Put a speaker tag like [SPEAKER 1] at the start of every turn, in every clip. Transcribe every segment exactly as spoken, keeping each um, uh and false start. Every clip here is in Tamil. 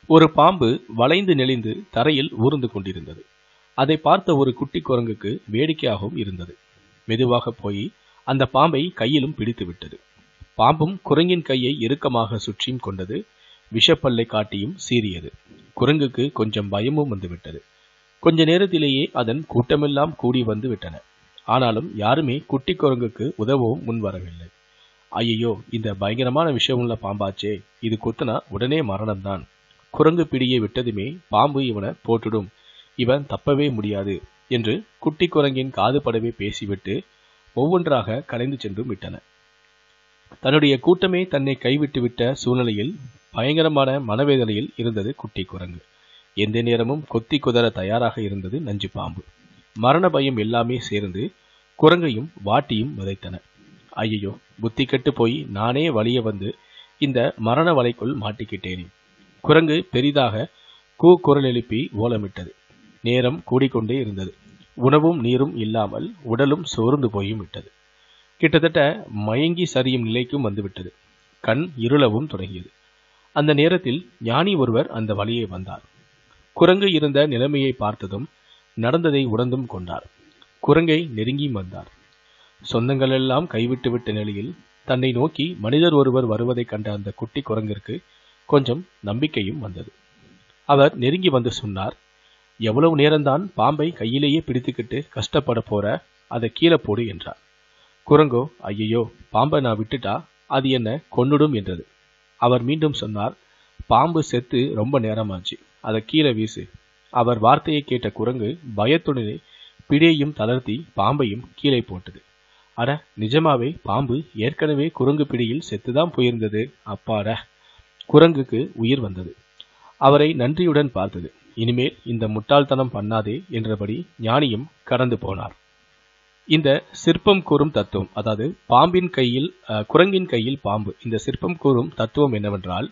[SPEAKER 1] ஒரு பாம்பு வளைந்து நெளிந்து தரையில் ஊர்ந்து கொண்டிருந்தது. அதை பார்த்த ஒரு குட்டி குரங்குக்கு வேடிக்கையாகவும் இருந்தது. மெதுவாக போய் அந்த பாம்பை கையிலும் பிடித்து விட்டது. பாம்பும் குரங்கின் கையை இறுக்கமாக சுற்றியும் கொண்டது. விஷப்பல்லை காட்டியும் சீறியது. குரங்குக்கு கொஞ்சம் பயமும் வந்துவிட்டது. கொஞ்ச நேரத்திலேயே அதன் கூட்டமெல்லாம் கூடி வந்து விட்டன. ஆனாலும் யாருமே குட்டி குரங்குக்கு உதவவும் முன் வரவில்லை. ஐயோ, இந்த பயங்கரமான விஷயமுள்ள பாம்பாச்சே, இது குத்துனா உடனே மரணம்தான். குரங்கு பிடியை விட்டதுமே பாம்பு இவனை போட்டுடும், இவன் தப்பவே முடியாது என்று குட்டி குரங்கின் காது படவே பேசிவிட்டு ஒவ்வொன்றாக கலைந்து சென்று விட்டன. தன்னுடைய கூட்டமே தன்னை கைவிட்டு விட்ட சூழ்நிலையில் பயங்கரமான மனவேதனையில் இருந்தது குட்டி குரங்கு. எந்த நேரமும் கொத்தி குதற தயாராக இருந்தது நஞ்சு பாம்பு. மரண பயம் எல்லாமே சேர்ந்து குரங்கையும் வாட்டியும் விதைத்தன. ஐயோ, புத்தி கெட்டு போய் நானே வலிய வந்து இந்த மரண வலைக்குள் மாட்டிக்கிட்டேனே. குரங்கு பெரிதாக கூ குரல் எழுப்பி ஓலமிட்டது. நேரம் கூடிக்கொண்டே இருந்தது. உணவும் நீரும் இல்லாமல் உடலும் சோர்ந்து போயும் விட்டது. கிட்டத்தட்ட மயங்கி சரியும் நிலைக்கும் வந்துவிட்டது. கண் இருளவும் தொடங்கியது. அந்த நேரத்தில் ஞானி ஒருவர் அந்த வழியே வந்தார். குரங்கு இருந்த நிலைமையை பார்த்ததும் நடந்ததை உணர்ந்தும் கொண்டார். குரங்கை நெருங்கி வந்தார். சொந்தங்கள் எல்லாம் கைவிட்டு விட்ட நிலையில் தன்னை நோக்கி மனிதர் ஒருவர் வருவதை கண்ட அந்த குட்டி குரங்கிற்கு கொஞ்சம் நம்பிக்கையும் வந்தது. அவர் நெருங்கி வந்து சொன்னார், எவ்வளவு நேரம்தான் பாம்பை கையிலேயே பிடித்துக்கிட்டு கஷ்டப்பட போற, அதை கீழே போடு என்றார். குரங்கோ, ஐயோ, பாம்பை நான் விட்டுட்டா அது என்ன கொன்னுடும் என்றது. அவர் மீண்டும் சொன்னார், பாம்பு செத்து ரொம்ப நேரமாச்சு, அதை கீழே வீசு. அவர் வார்த்தையை கேட்ட குரங்கு பயத்துடனே பிடியையும் தளர்த்தி பாம்பையும் கீழே போட்டது. அட, நிஜமாவே பாம்பு ஏற்கனவே குரங்கு பிடியில் செத்துதான் போயிருந்தது. அப்பாட, குரங்குக்கு உயிர் வந்தது. அவரை நன்றியுடன் பார்த்தது. இனிமேல் இந்த முட்டாள்தனம் பண்ணாதே என்றபடி ஞானியும் கடந்து போனார். இந்த சிற்பம் கூறும் தத்துவம், அதாவது பாம்பின் கையில் குரங்கின் கையில் பாம்பு, இந்த சிற்பம் கூறும் தத்துவம் என்னவென்றால்,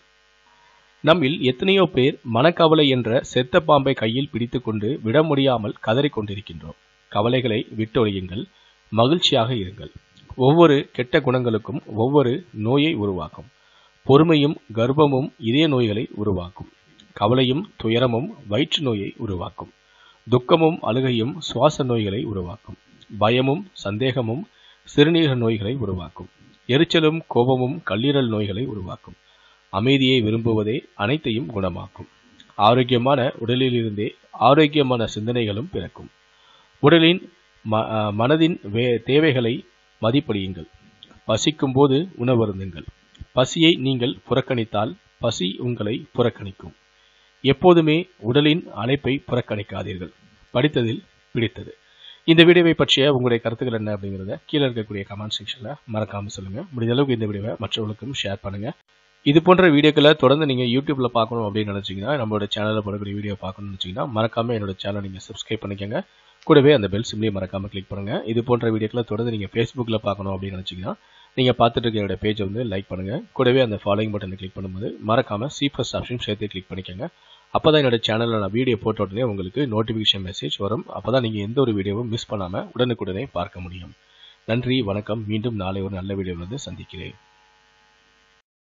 [SPEAKER 1] நம்மில் எத்தனையோ பேர் மனக்கவலை என்ற செத்த பாம்பை கையில் பிடித்து கொண்டு விட முடியாமல் கதறிக்கொண்டிருக்கின்றோம். கவலைகளை விட்டொழியுங்கள், மகிழ்ச்சியாக இருங்கள். ஒவ்வொரு கெட்ட குணங்களுக்கும் ஒவ்வொரு நோயை உருவாக்கும். பொறுமையும் கர்ப்பமும் இதய நோய்களை உருவாக்கும். கவலையும் துயரமும் வயிற்று நோயை உருவாக்கும். துக்கமும் அழுகையும் சுவாச நோய்களை உருவாக்கும். பயமும் சந்தேகமும் சிறுநீரக நோய்களை உருவாக்கும். எரிச்சலும் கோபமும் கல்லீரல் நோய்களை உருவாக்கும். அமைதியை விரும்புவதே அனைத்தையும் குணமாக்கும். ஆரோக்கியமான உடலிலிருந்தே ஆரோக்கியமான சிந்தனைகளும் பிறக்கும். உடலின் ம மனதின் வே தேவைகளை மதிப்படியுங்கள். பசிக்கும் போது உணவருந்துங்கள். பசியை நீங்கள் புறக்கணித்தால் பசி உங்களை புறக்கணிக்கும். எப்போதுமே உடலின் அழைப்பை புறக்கணிக்காதீர்கள். படித்ததில் பிடித்தது. இந்த வீடியோவை பற்றிய உங்களுடைய கருத்துக்கள் என்ன அப்படிங்கிறத கீழே இருக்கக்கூடிய கமெண்ட் செக்ஷன்ல மறக்காம சொல்லுங்க. முடிஞ்ச அளவுக்கு இந்த வீடியோவை மற்றவர்களுக்கும் ஷேர் பண்ணுங்க. இது போன்ற வீடியோக்களை தொடர்ந்து நீங்க யூடியூப்ல பார்க்கணும் அப்படின்னு நினைச்சீங்கன்னா, நம்மளோட சேனல்ல போடக்கூடிய வீடியோ பார்க்கணும்னு நினைச்சீங்கன்னா மறக்காம என்னோட சேனலை நீங்க சப்ஸ்கிரைப் பண்ணிக்கங்க. கூடவே அந்த பெல் சிம்லையும் மறக்காம கிளிக் பண்ணுங்க. இது போன்ற வீடியோக்களை தொடர்ந்து நீங்க ஃபேஸ்புக்ல பார்க்கணும் அப்படின்னு நினைச்சீங்கன்னா, நீங்க பார்த்துட்டு இருக்க என்னோட பேஜை வந்து லைக் பண்ணுங்க. கூடவே அந்த ஃபாலோயிங் பட்டனை கிளிக் பண்ணும்போது மறக்காம சி ப்ளஸ் ஆப்ஷன் சேர்த்து கிளிக் பண்ணிக்கங்க. அப்பதான் என்னோட சேனல்ல நான் வீடியோ போட்ட உடனே உங்களுக்கு நோட்டிபிகேஷன் மெசேஜ் வரும். அப்பதான் நீங்க எந்த ஒரு வீடியோவும் மிஸ் பண்ணாம உடனுக்குடனே பார்க்க முடியும். நன்றி, வணக்கம். மீண்டும் நாளை ஒரு நல்ல வீடியோவில் வந்து சந்திக்கிறேன்.